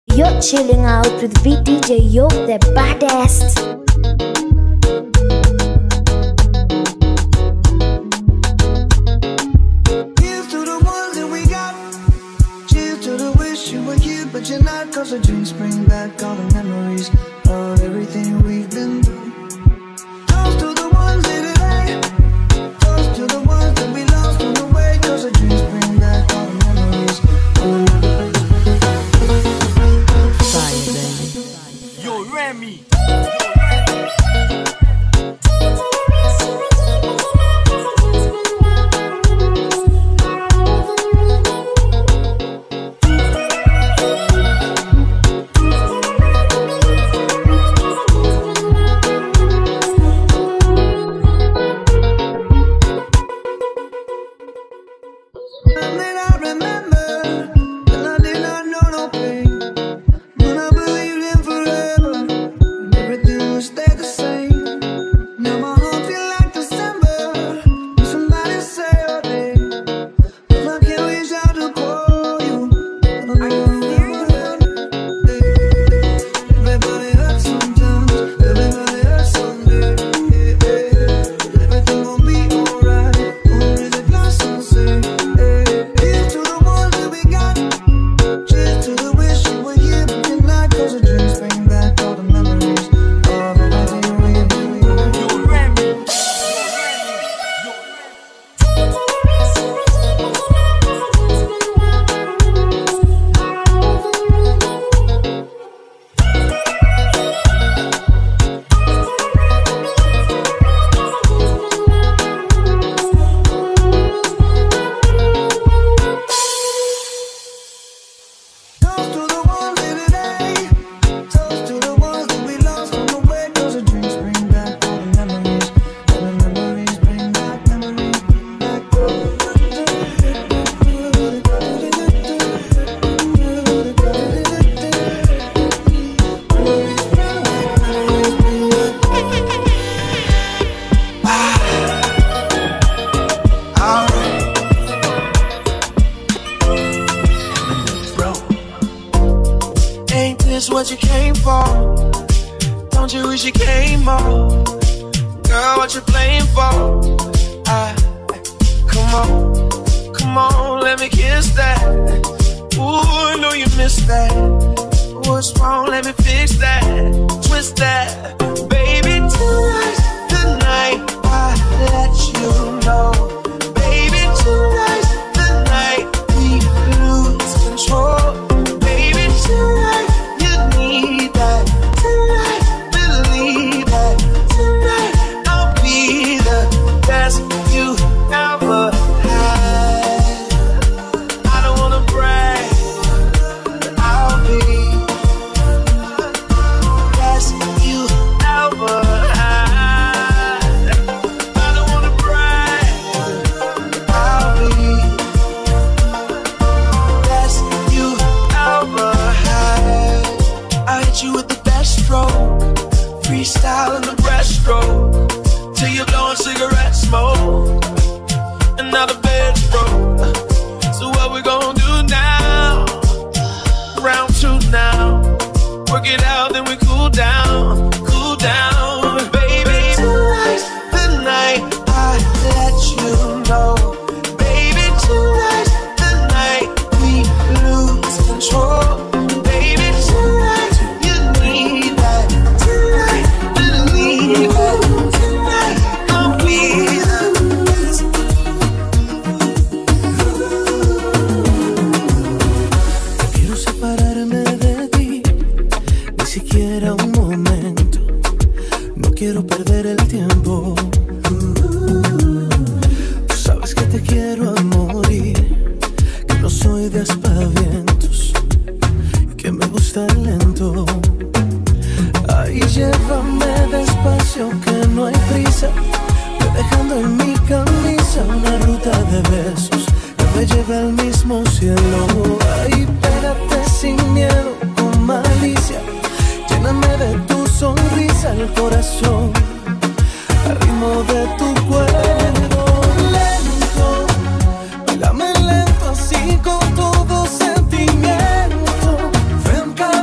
You're chilling out with Vdj Yoh, the baddest. Here's to the ones that we got. Cheers to the wish you were here, but you're not. Cause the drinks bring back all the memories of everything we've been through. Toast to the ones that today. Toast to the ones that we lost on the way. Cause the drinks bring back all the memories. Fire, baby. Yo, Remy. I remember when I did not know no pain, when I believed in forever, and everything would stay the same. Now my heart feel like December, when somebody say your name, but I can't reach out to call you. I don't know everybody hurts sometimes, everybody hurts someday. Everything gon' be alright, gonna raise a glass and say, here's to the ones that we got. Cheers to the wish you were here, but you're not. Cause the drinks bring back all the memories of everything we've been through. Yo, Remy. Toast to the ones that today. Toast to the ones that we lost on the way. Cause the drinks bring back all the memories. And the memories bring back, memories bring back. Ain't this what you came for? Don't you wish you came more? Girl, what you playing for? Come on, let me kiss that. Ooh, I know you missed that. What's wrong? Let me fix that. Twist that, baby. Tonight's the night I let you know. Baby, tonight's the night we lose control. Baby, tonight you need that. Tonight, believe that. Tonight I'll be the best you ever had. I don't wanna brag, but I'll be the best you ever had. I don't wanna brag, but I'll be the best you ever had. I hit you with the best stroke, freestyle in the breaststroke, till you're blowing cigarette smoke, and now the bed's broke. So what we gonna do now? Round two now. Work it out, then we cool down, cool down. Baby, tonight's the night I let you know. Baby, tonight's the night we lose control. Baby, tonight you need that. Tonight, believe that. Tonight I'll be the best. No quiero separarme de ti, ni siquiera un momento. No quiero perder el tiempo. Tú sabes que te quiero a morir, que no soy de aspavientos y que me gusta lento. Ay, llévame despacio, que no hay prisa. Voy dejando en mi camisa una ruta de besos que me lleve al mismo cielo. Ay, pégate sin miedo, con malicia. Lléname de tu sonrisa el corazón, al ritmo de tu cuerpo. Lento, bailame lento así con todo sentimiento. Ven,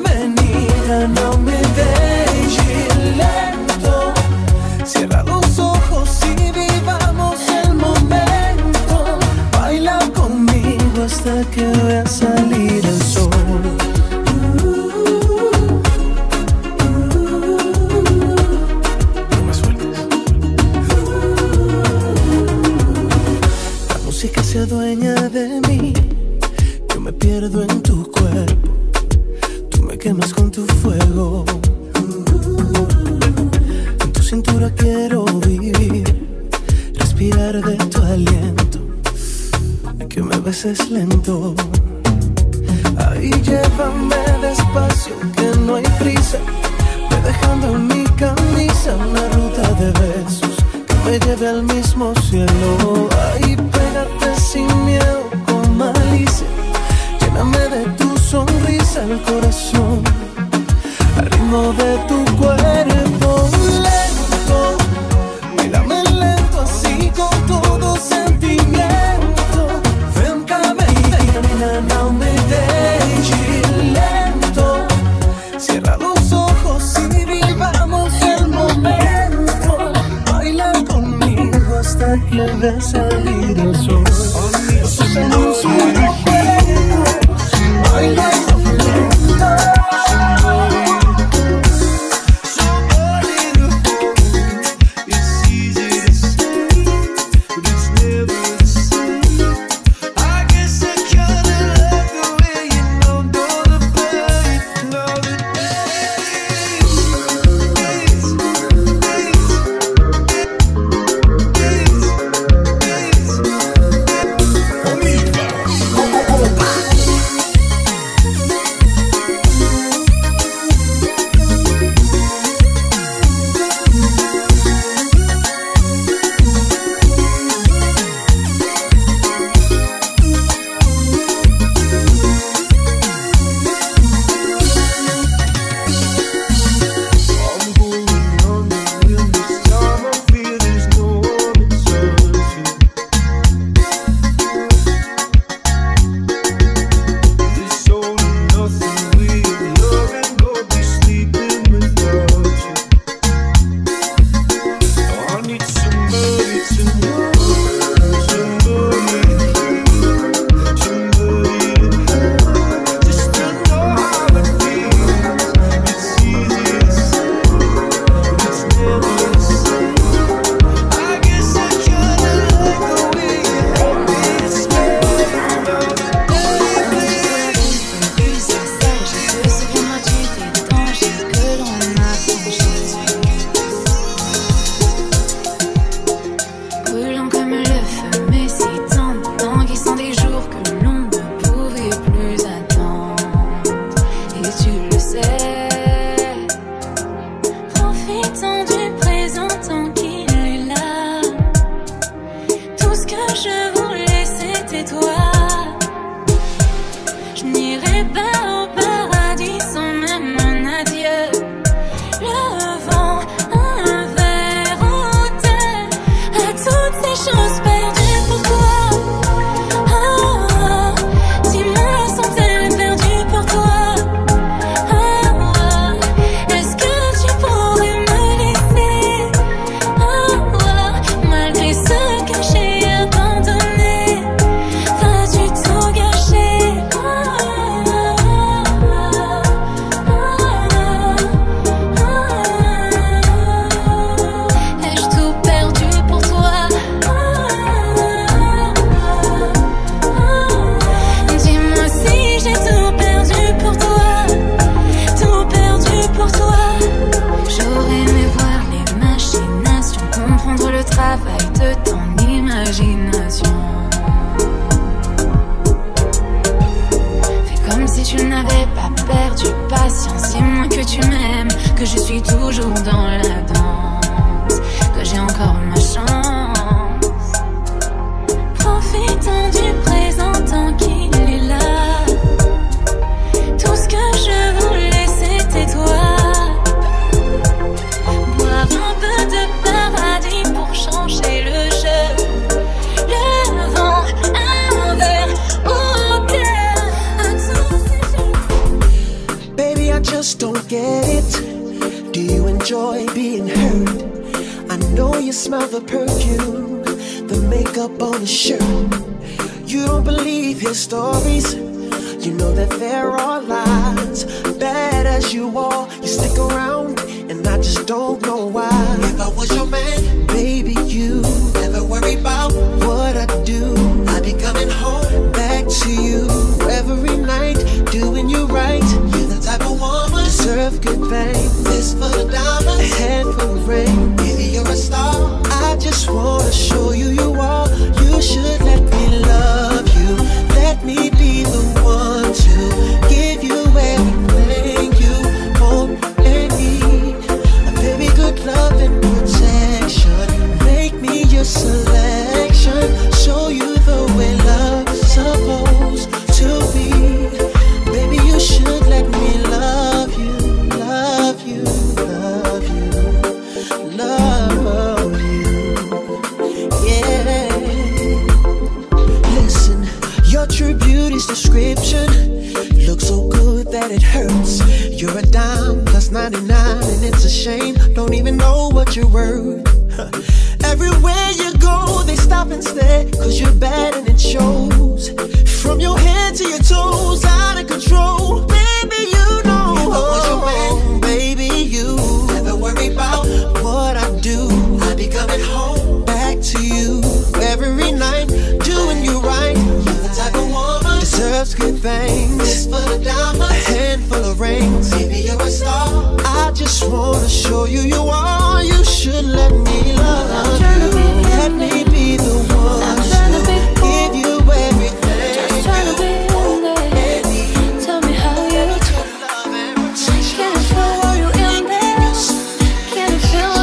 quemas con tu fuego. En tu cintura quiero vivir, respirar de tu aliento y que me beses lento. Ahí llévame despacio, que no hay prisa, ve dejando en mi camisa una ruta de besos que me lleve al mismo cielo. Ahí pégate sin miedo, con malicia, lléname de tu sonrisa el corazón, al ritmo de tu cuerpo. Lento, bailame lento, así con todo sentimiento. Vem cá, menina, não me deixe lento. Cierra los ojos y vivamos el momento. Baila conmigo hasta que veas salir el sol. En un solo cuerpo, baila lento. Que je suis toujours dans la danse, que j'ai encore ma chance. Profitant du présent tant qu'il est là. Tout ce que je voulais c'était toi. Boire un peu de paradis pour changer le jeu. Le vent, un verre au cœur. Baby, I just don't get it. Do you enjoy being hurt? I know you smell the perfume, the makeup on his shirt. You don't believe his stories, you know that there are lies. Bad as you are, you stick around, and I just don't know why. If I was your man, baby, you never worry about what I do. I'd be coming home back to you every night, doing you right. You're the type of one hurts. You're a dime plus 99 and it's a shame. Don't even know what you're worth. Everywhere you go, they stop and stare, cause you're bad and it shows. From your head to your toes, out of control. Baby, you know what's your man. Baby, you never worry about what I do. I be coming home back to you every night, doing you right. You're the type of woman deserves good things. This for the diamonds, a handful of rings. Baby, you're a star. I just wanna show you you are. You should let me love you. Let me be the one to give you everything. Just trying to be in there. Tell me how you do. Can you feel while you in there? Can you feel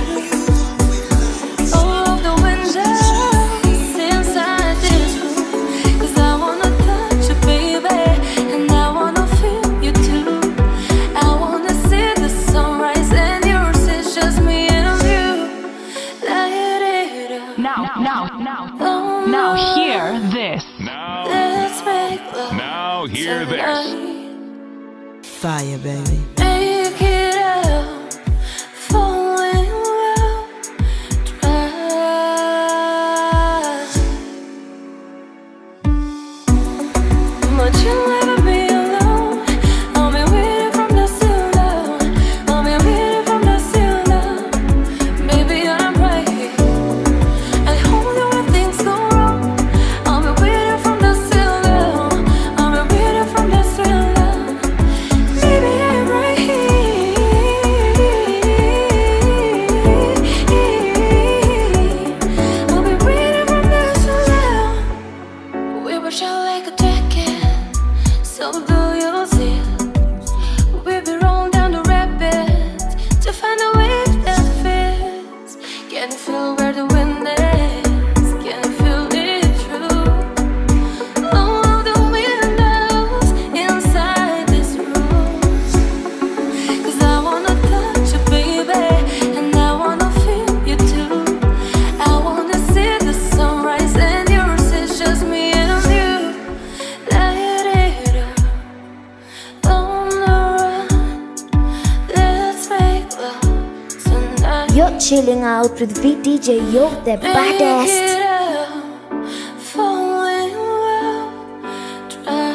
it? All of the windows inside this room. Cause I wanna touch you, baby, and I wanna feel you too. I wanna see the sunrise and yours is just me and you. Light it up. Now hear this. Let's make love Now hear this. tonight. Fire, baby. Make it up, fall in love, try. But you'll never be alone. I'll be waiting from the silver. I'll be waiting from the silver. Baby, I'm right here. I hold you when things go wrong. I'll be waiting from the silver. I'll be waiting from the silver. Baby, I'm right here. I'll be waiting from the silver. We were shot like a jacket, so do you see? We be rolling down the rapids to find a wave that fits. Can you feel where the wind is? Can you feel it through all of the windows inside this room? Cause I wanna touch you, baby, and I wanna feel you too. I wanna see the sunrise and yours is just me and you. Light it up on the run. Let's make love tonight. You're chilling out with Vdj Yoh, the baddest. Make it up, fall in love, try.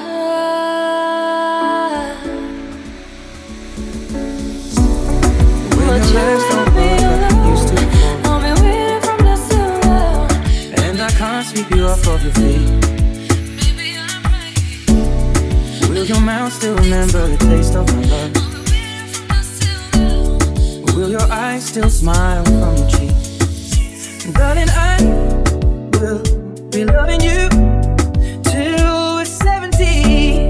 But you'll never be alone. I'll be waiting from the silver. And I can't sweep you off of your feet. Baby, I'm right here. Will your mouth still remember the taste of my love? I'll be waiting from the silver. Will your eyes still smile from your cheek? Darling, I will be loving you till we're 70.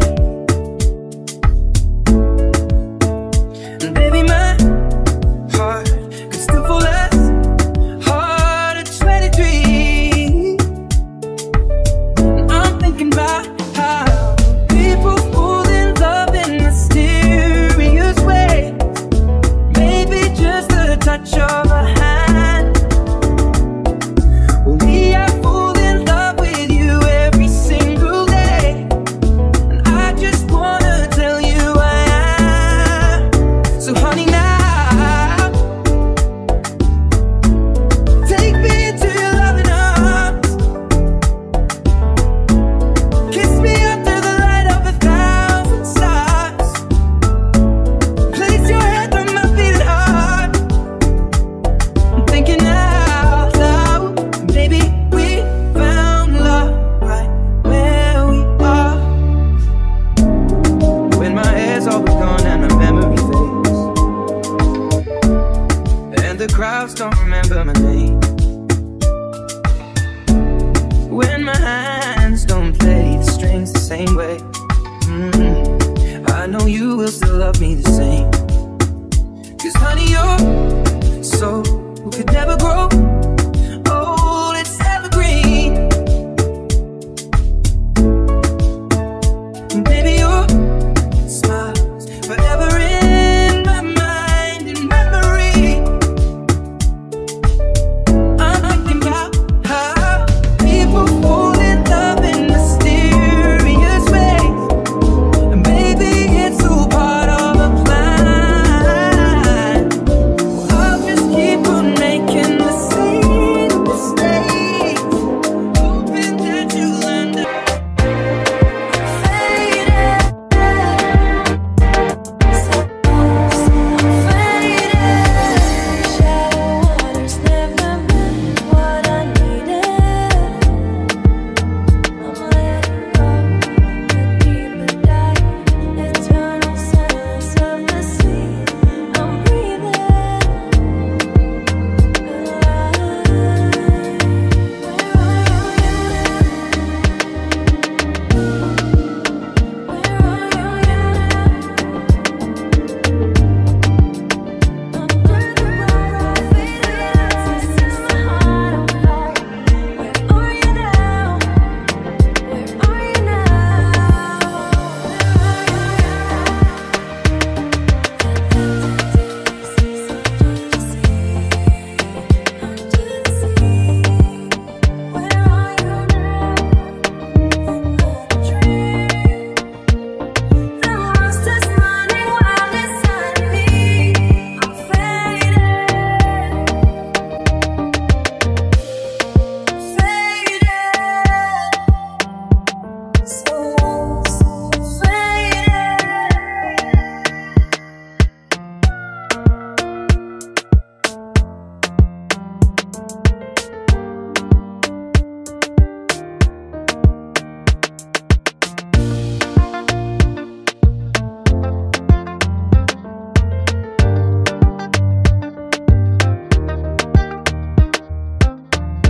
And baby, my heart could still fall as hard at 23. And I'm thinking about how people fall in love in mysterious ways. Maybe just a touch of a hand. Well, me, I fall in love with you every single day. And I just wanna tell you I am. So honey, now take me into your loving arms. Kiss me under the light of 1,000 stars. Place your head on my beating heart. I'm thinking out loud. Baby, we found love right where we are. When my hair's all gone and my memory fades, and the crowds don't remember my name. When my hands don't play the strings the same way, I know you will still love me the same. Cause honey, your soul could never grow old, it's evergreen. And baby, your smile's forever in my mind and memory. I'm thinking about how people fall in love in mysterious ways. And baby, it's so part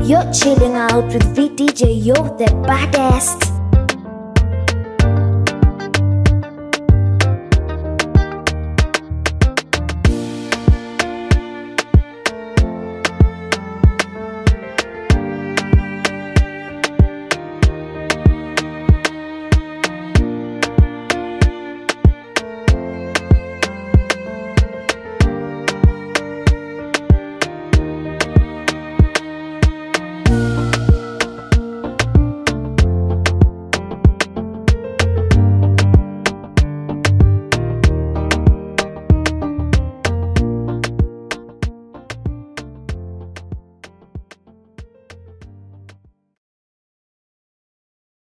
You're chilling out with Vdj Yoh, the baddest.